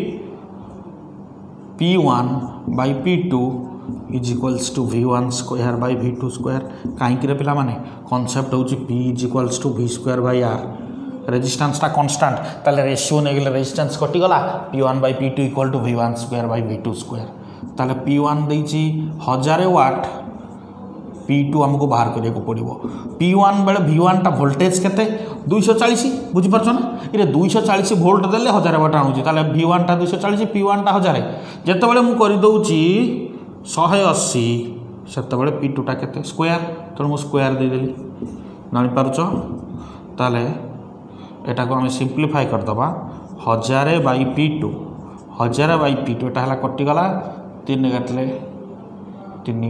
P1 by P2 is equals to V1 square by V2 square कहीं पिला माने कॉन्सेप्ट होची P is equals to V square by R resistance टा कांस्टेंट ताले रेशियो ने गेले रेजिस्टेंस कटि गला P1 by P2 equal to V1 square by V2 square ताले P1 देछि 1000 वाट P2 हमको बाहर करिया को पड़िबो P1 बेले V1 टा वोल्टेज केते 240 बुझीपार ना ये 240 वोल्ट देले 1000 वाट आणुची ताले V1 टा 240 P1 टा 1000 जेतेबेले मु करि दउची 180 सेतेबेले P2 टा केते स्क्वायर तो मु स्क्वायर दे देली जानि पारुछ ताले एटा को हम सिंपलीफाई कर दबा 1000 बाई P2 1000 बाई P2 एटा हला कटि गला 3 काटले 3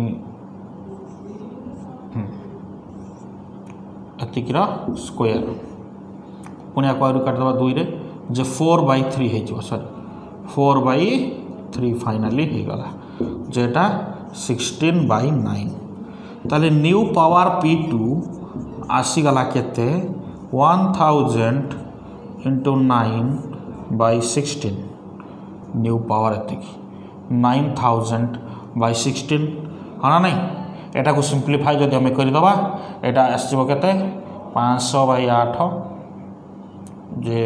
एतिकीर स्क्वायर पुणी या काटिदेवा 2 रे जे 4/3 हो सॉरी 4/3 फाइनाली हो गला जेटा 16/9 ताले न्यू पावर P2 आसीगला केते 1000 इंटू 9/16 न्यू पावर एतिकी 9000/16 हाँ ना नहीं एटा को सिंप्लीफाई जब आम करदे एटा आसो के 500/8 जे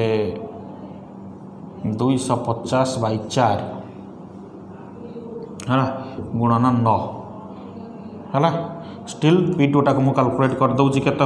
250/4 है ना गुणन 9 है स्टिल P2 टाक मुझे कैलकुलेट कर दूँ के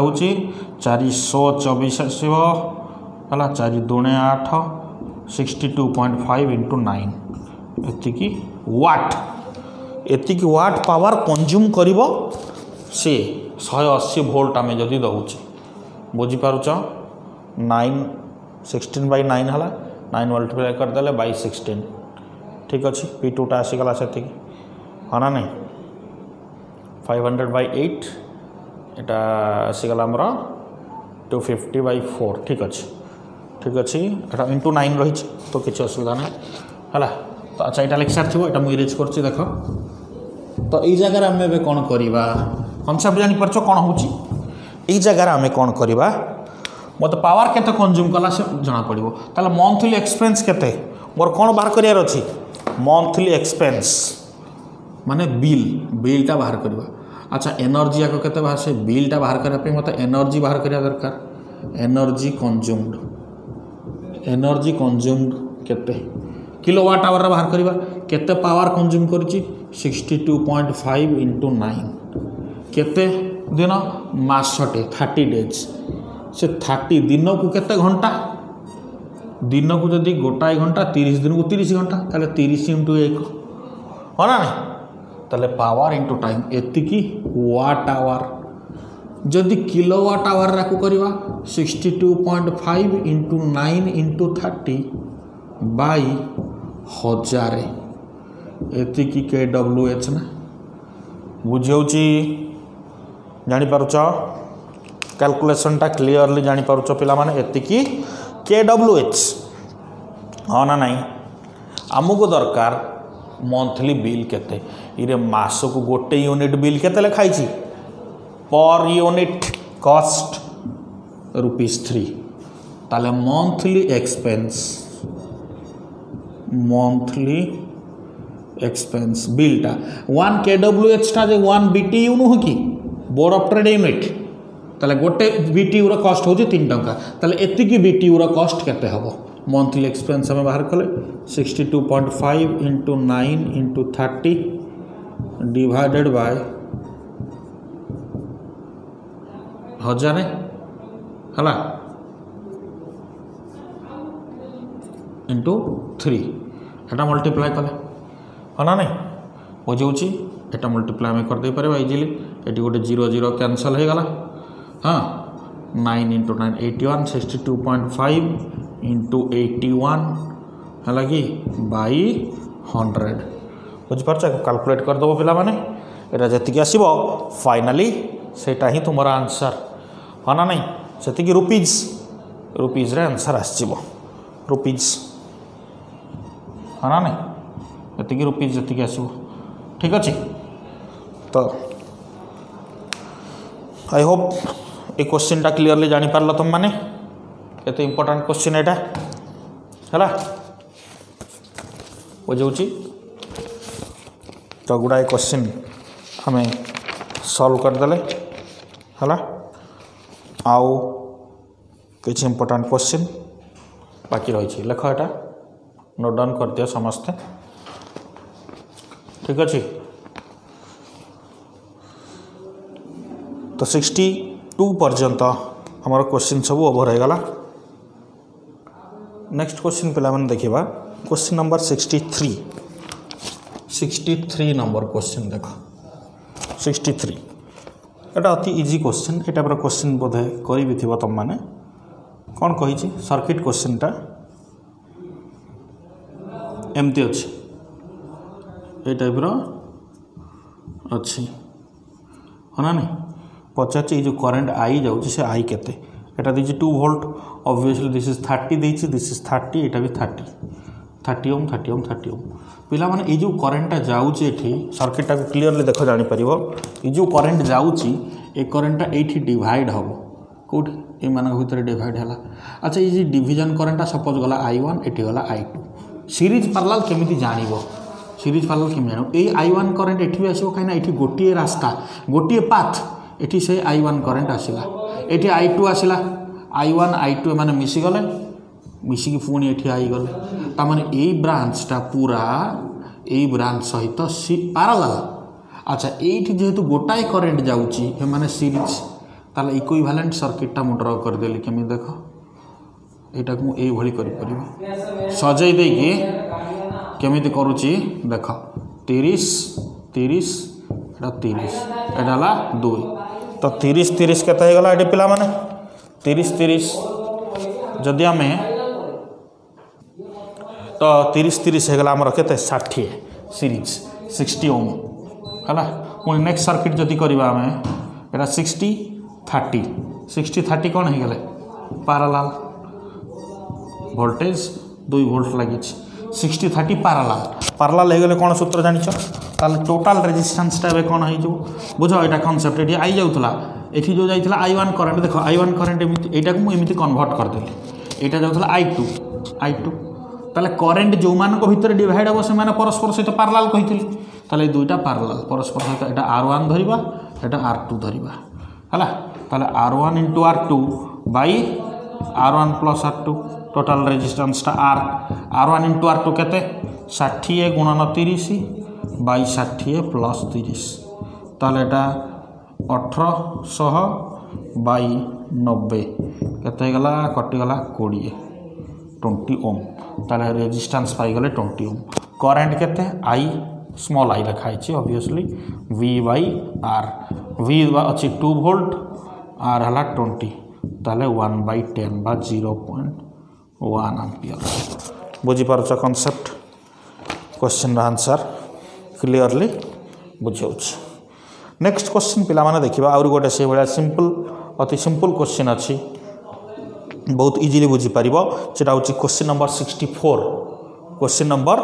424 आसो है 4 दूणे 8 62.5 इंटू 9 एतिकी वाट एतिकी वाट पावर कंज्यूम करिवो से 180 वोल्ट आम जदि दउचे बुझीपारुच 9 16/9 है 9 मल्टीप्लाई करदे बाई 16 ठीक अच्छे P2 टा आसीगला से हाँ ना नहीं 500/8 एटा आसीगला आमर 250/4 ठीक अच्छे एटा इंटू 9 रही तो किसी असुविधा ना है तो अच्छा यहाँ लिख सारी थो मुझे इरेज कर देख तो ये जगार आम ए कौन करवा कनसेप्ट जापर कौन हो जगार आम कौन करवा मत पावर केते कंज्यूम कला से जना पड़ो ताले मंथली एक्सपेंस केते मोर कौन बाहर करार अच्छी मंथली एक्सपेंस माने बिलटा बाहर करवा अच्छा एनर्जी आग केते बाहर से बिलटा बाहर करने मत एनर्जी बाहर करा दरकार एनर्जी कंज्यूम्ड केते किलोवाट आवर बाहर करवा केते पावर कंज्यूम करुच्ची 62.5 इंटू 9 केते दिन मासटे 30 डेज से 30 दिन को केते घंटा दिन को जदि गोटाए घंटा 30 दिन को 30 घंटा ताले 30 इंटू 1 हाँ ना नहीं ताले पावर इंटू टाइम एतिकी वाट आवर जदि किलोवाट आवर राकु करवा 62.5 इंटू 9 इंटू 30 बाई 1000 एतिकी KWH ना बुझे जानीपारुच कैलकुलेशनटा क्लीयरली जानीपारुच पिला माने एतिकी KWH हाँ ना नहीं आमको दरकार मंथली बिल केते इरे मास को गोटे यूनिट बिल केते लिखाई पर यूनिट कॉस्ट ₹3 ताले मंथली एक्सपेंस बिलटा 1 KWH टा 1 BTU नुह कि बोर्ड ऑफ ट्रेड यूनिट ताले गोटे BTU रो कॉस्ट हो 3 टंका ताले एतिकी BTU रो कॉस्ट केते हबो मंथली एक्सपेंस हमें बाहर कले 62.5 इंटू 9 इंटू 30 डिवाइडेड बाय 1000 है इंटू 3 एटा मल्टीप्लाई कले हाँ ना नहीं बुझे एटा मल्टीप्लाई में करदे पारे इजिली एटी गोटे 0 कैंसल हो गला हाँ 9 इंटू 9 81 62.5 इंटू 81 है कि बाई 100 बुझिपार कैलकुलेट करदेव पिला माने एटा जति आसो फाइनाली सेटा ही तुम आंसर हाँ ना नहीं से रुपीज रे आंसर आसो रुपीज हाँ ना नहीं ये रुपीज जी आसो ठीक अच्छे तो आई होप ये क्वेश्चन टा क्लीयरली जानीपार तुम मैंने ये इंपोर्टाट क्वेश्चन एटा है बुझे तो गुड़ाए क्वेश्चन हमें सॉल्व करदे है आउ किसी इंपोर्टाट क्वेश्चन बाकी रही लेख एटा नोट डाउन कर दिया समस्ते ठीक अच्छे तो 62 पर्यंत हमार क्वेश्चन सब ओवर हो गला। नेक्स्ट क्वेश्चन पिला माने देखिबा क्वेश्चन नंबर 63 नंबर क्वेश्चन देखो 63 एटा अति इजी क्वेश्चन एटा पर क्वेश्चन बोधे करी भी थिबो तुम माने कौन कही सर्किट क्वेश्चन टा एमती अच्छी ये टाइप अच्छी है ना नहीं पचार जो करंट आई जाऊँगी से आई केते एटा दीजिए 2 वोल्ट ऑब्वियसली दिस इज 30 देछि दिस इज 30 एटा भी 30 ओम 30 ओम 30 ओम पिला माने ए जो करंटटा जाउची एठी सर्किटटा को क्लियरली देखो जानि परिबो ए जो करंट जाउची ए करंटटा एठी डिवाइड हबो कोठी ए मानक भितर डिवाइड हला। अच्छा ये डिवीजन करंटटा सपोज गला I1 एठी गला I2 सीरीज पैरेलल केमिति जानिबो सीरीज पैरेलल केमिति जानो ए I1 करंट एठी भी आसीबो काइना एठी गोटिए रास्ता गोटिए पाथ एठी से I1 करंट आसिला एठी I2 आसिला I1 I2 माने मिसी गले मिसी की पुणी एठी आई गले ता माने ए ब्रांचटा पूरा ए ब्रांच सहित सी पैरेलल। अच्छा एठी जेहेतु गोटाए करंट जाउची हे माने सीरीज ताले इक्विवेलेंट सर्किटटा मु ड्रा कर देली केमि देखो एटा को ए भली करि परिबो सजै दे के केमिति करूची देखो 30 30 एटा 30 एटा ला 2 तो 30 30 केते हे गला एटी पिला माने 30 30 जदि आमे तो 30 30 हे गला हमर केते 60 सीरीज 60 ओम हला पुनी नेक्स्ट सर्किट जदि करबा आमे एटा 60 30 कोन हे गले पैरेलल वोल्टेज 2 वोल्ट लागि 60 30 पैरेलल हे गले कोन सूत्र जानिछ ताले टोटल रेजिस्टेंस टा बे कोन हे जो बुझो एटा कांसेप्ट एठी आई जाउतला एठी जो जाइतला I1 करंट देखो I1 करंट एमिति एटा को मु एमिति कन्वर्ट कर देली एटा जाउतला I2 ताले करंट जो मान को भीतर डिवाइड हो से माने परस्पर सहित पैरेलल कहितली ताले दुईटा पैरेलल परस्पर सहित एटा R1 धरिबा एटा R2 धरिबा हला ताले R1 * R2 bye R1 + R2 total resistance टा R1 * R2 केते 60 × 30 बाय 60 + 30 ताले एटा 1800 बाय 90 केते गला कटि गला 20 ओम ताले रेजिस्टेंस पाई गले 20 ओम करंट केते I स्मॉल I लिखाई छी ऑब्वियसली V/R V अछि 2 वोल्ट R हला 20 ताले 1/10 बा 0.1 एम्पियर बुझी पारछ कांसेप्ट क्वेश्चन आंसर क्लियरली बुझाउछ। नेक्स्ट क्वेश्चन पिला माने देखिबा और गोटे से बड़ा सिंपल अति सिंपल क्वेश्चन अछि बहुत इजीली बुझी पारिबो सेटा होछि क्वेश्चन नंबर 64 क्वेश्चन नंबर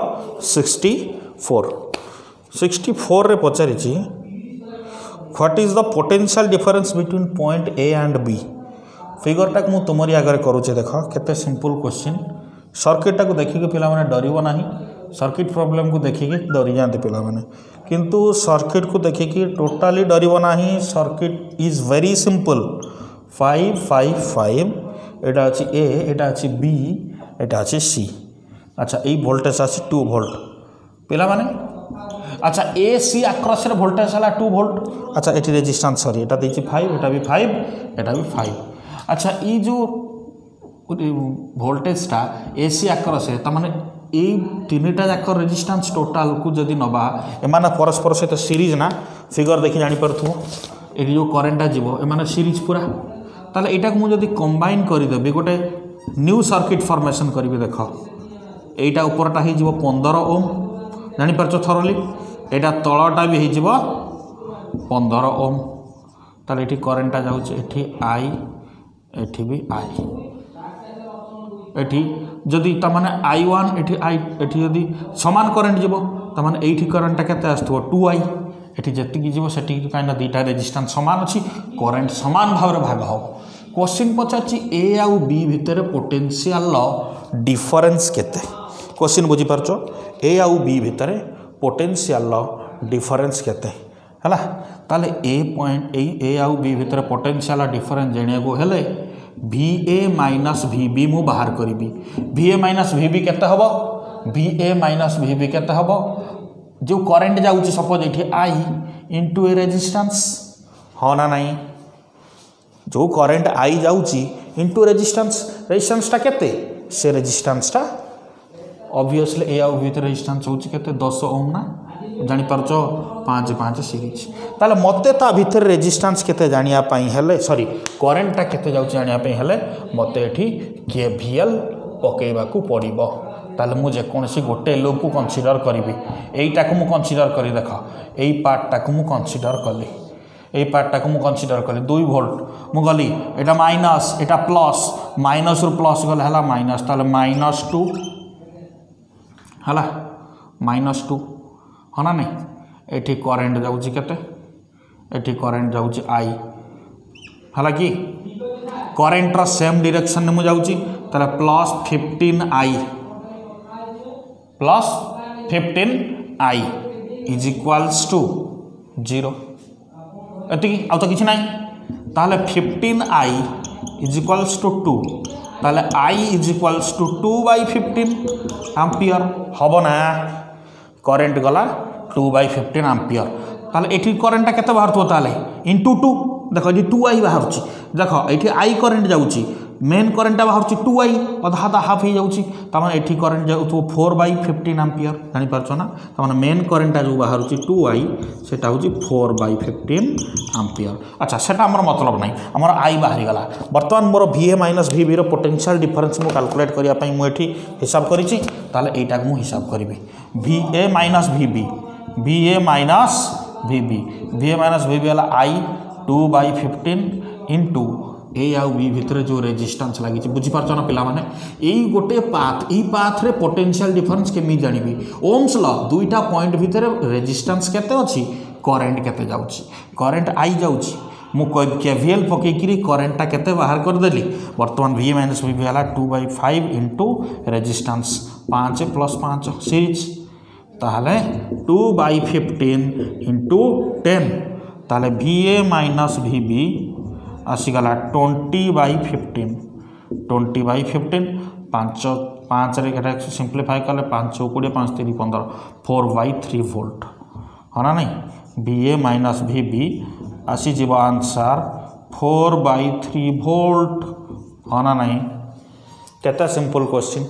64 रे पचारि छी what is the potential difference between point A and B figure टाक मु तुमरी आगे करूचे देखो केते सिंपल क्वेश्चन सर्किट टाक देखि के पिला माने डरिबो नाही सर्किट प्रॉब्लम को देखि के डरि जानते पिला माने किंतु सर्किट को देखि के टोटली डरिबो नाही सर्किट इज वेरी सिंपल 5 5 5 एटा अछि ए एटा अछि बी एटा अछि सी। अच्छा ए वोल्टेज अछि 2 वोल्ट पिला माने अच्छा ए सी अक्रॉस रे वोल्टेज हला 2 वोल्ट। अच्छा एटी रेजिस्टेंस सॉरी एटा देछि 5 एटा भी 5 एटा भी 5। अच्छा ई जो वोल्टेज टा एसी अक्रॉस है त माने ए तीनटा जाक रेजिस्टेंस टोटल को जदी नबा एमाना परस्पर सहित सीरीज ना फिगर देखि जानि परथु ए जो करंटटा जीवो एमाना सीरीज पूरा ताले एटा को मु जदी कंबाइन करि देबे गोटे न्यू सर्किट फॉर्मेशन करिवे देखो एटा ऊपरटा हे जीवो 15 ओम जानि परछ थरली एटा तळटा भी हे जीवो 15 ओम ताले एठी करंटटा जाउछ एठी आई एठी भी आई एठी जदि त माने I1 एठी आई एठी जदि समान करंट जीवो त माने एठी करंटटा केते आस्थो 2I एठी जति की जीवो सेठी काइना दुईटा रेजिस्टेंस समान अछि करंट समान भाव रे भाग हो। क्वेश्चन पचाछि ए आउ बी भितर पोटेंशियल डिफरेंस केते क्वेश्चन बुझी परछो ए आउ बी भितर पोटेंशियल डिफरेंस केते हला ताले ए पॉइंट ए आउ बी भितर पोटेंशियल डिफरेंस जणिया को हेले VA माइनस VB मु बाहर करी VA माइनस VB केते हबो VA माइनस VB केते हबो जो करंट जाउची सपोज एठी I इनटू ए रेजिस्टेंस हो ना नहीं जो करेन्ट आई जाऊँगी इंटू रेजिस्टेंसटा केते से रेजिस्टेंसटा ऑब्वियसली ए आउ भितर रेजिस्टेंस होची केते 10 ओम ना जानि पारछ 5 5 सीरीज ताले मते ता भितर रेजिस्टेंस केते जानिया पई हेले सॉरी करेन्टटा केते जाउची जानिया पई हेले मते एठी केवीएल पकेइबा को पड़िबो ताले मु जे कोनसी गोटे लोग को कंसीडर करिवि एईटा को मु कंसीडर करी देखो एई पार्टटा को मु कंसीडर कली एई पार्टटा को मु कंसीडर कली 2 वोल्ट मु गली एटा माइनस एटा प्लस माइनस रु प्लस गले हला माइनस ताले -2 हला -2 हाँ ना नहीं एठी करेन्ट जाउची केते एठी करेन्ट जाउची आई हला कि करेन्ट रा सेम डायरेक्शन में मु जाउची ताले +15i +15i is equals to 0 एति आ तो किछि नाही ताले 15i इज इक्वल्स टू 2 ताले i is equals to 2/15 ampere हबो ना करेन्ट गला 2/15 एम्पियर ताले एठी करेन्टटा केते बाहरथो ताले इनटू 2 देखो जी 2i बाहरची देखो एठी i करेन्ट जाउची मेन करेन्टटा बाहरची 2i अधा आधा हाफ ही जाउची त माने एठी करेन्ट जाउथो 4/15 एम्पियर जानि परछो ना त माने मेन करेन्टटा जो बाहरची 2i सेटा होची 4/15 एम्पियर अच्छा सेटा हमर मतलब नै हमर i बाहरी गला वर्तमान मोर VA - VB रो पोटेंशियल डिफरेंस मु कैलकुलेट करिया पई मु एठी हिसाब करिछि ताले एटा मु हिसाब करिवि VA - VB VA - VB वाला I 2/15 इंटू ए आउ बी भितर जो रेजिस्टेंस लगी बुझीपार ना पिला माने यही गोटे पाथ ई पाथ रे पोटेंशियल डिफरेंस केमी जानिबी ओम्स लॉ दुईटा पॉइंट भितर रेजिस्टेंस केते अछि करेंट केते जाउछि करेंट आई जाउछि मु केवीएल पकेकिरी करेंटटा केते बाहर कर देली वर्तमान VA - VB वाला 2/5 इंटू रेजिस्टेंस 5 + 5 सीरीज ताहले 2/15 इंटू 10 ताहले VA - VB आसीगला 20/15 20/15 5 रे सिंप्लीफाई कले 5 20 5 3 15 4/3 वोल्ट हाँ ना नहीं VA - VB आसी जीव आंसर 4/3 वोल्ट हाँ ना नहीं केता सिंपल क्वेश्चन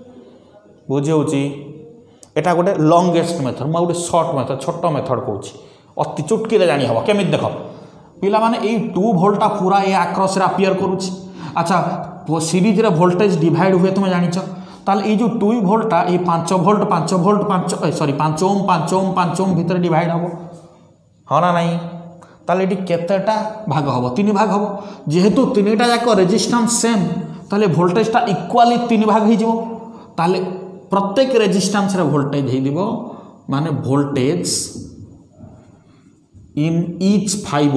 बुझे एटा गोटे लॉन्गेस्ट मेथड मैं गोटे शॉर्ट मेथड छोट मेथड कहूँ अति चुटकी जानी हम केमी देख पिला माने ए 2 वोल्टा पूरा ए आक्रस रे अपियर करूछि अच्छा सीरीज रे वोल्टेज डिवाइड हुए तुम जानिछ ताल ए जो 2 वोल्टा ए 5 volt 5 volt 5 sorry 5 ohm 5 ohm 5 ohm भीतर डिवाइड हबो हाँ ना नहीं ताल एटी केतेटा भाग हबो 3 भाग हबो जेहेतु 3टा जाक रेजिस्टेंस सेम ताले वोल्टेजटा इक्वाली 3 भाग हे जिवो ताले प्रत्येक रेजिस्टेंस रे वोल्टेज हे दिबो माने वोल्टेज इन ईच 5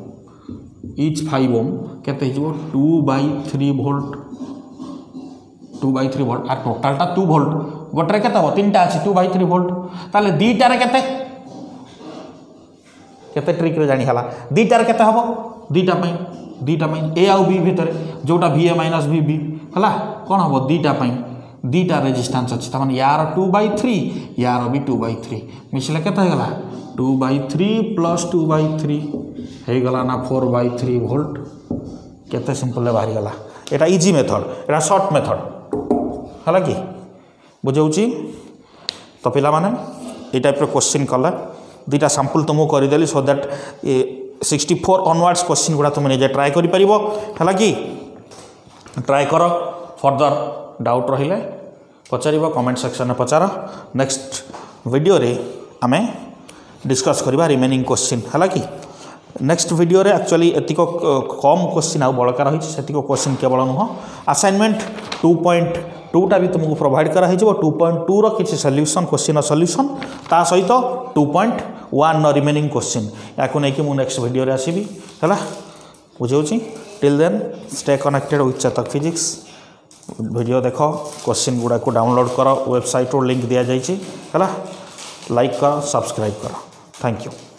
ओम केते हिजो 2/3 वोल्ट 2/3 वोल्ट आ टोटलटा 2 वोल्ट गोटे केते हो 3टा अछि 2/3 वोल्ट ताले दीटा रे केते केते ट्रिक रे जानि हला दीटा रे केते हबो दीटा पई ए आउ बी भितर जोटा VA - VB हला कोन हबो दीटा पई दीटा रेजिस्टेंस अछि त माने यार 2/3 यार भी 2/3 मिसले केते गला 2/3 + 2/3 हे गला ना 4/3 वोल्ट केते सिंपल ले बाहरी गला एटा इजी मेथड एटा शॉर्ट मेथड हला कि बुझौची तो पिला माने ए टाइप रो क्वेश्चन कला दुईटा सैंपल तुमको करदेली सो दैट 64 ऑनवर्ड्स क्वेश्चन गुड़ा तुम निजे ट्राए करि परिबो हला कि ट्राए कर फर्दर डाउट रहिले पचारिबो कमेंट सेक्शन में पचार नेक्स्ट वीडियो रे आमे डिस्कस करबा रिमेनिंग क्वेश्चन हला कि नेक्स्ट वीडियो रे एक्चुअली एतिको कम क्वेश्चन आ बड़का रही सेतिको क्वेश्चन केवल नुह असाइनमेंट 2.2 टा भी तुमको प्रोवाइड करा हिजो 2.2 रो किछि सॉल्यूशन क्वेश्चन सॉल्यूशन ता सहित 2.1 नो रिमेनिंग क्वेश्चन याको नै कि मु नेक्स्ट वीडियो रे आसीबी हला बुझौची till then stay connected with Chetak physics video देखो क्वेश्चन गुड़ा को डाउनलोड कर वेबसाइट रो लिंक दिया जाइए हला लाइक कर सब्सक्राइब कर थैंक यू।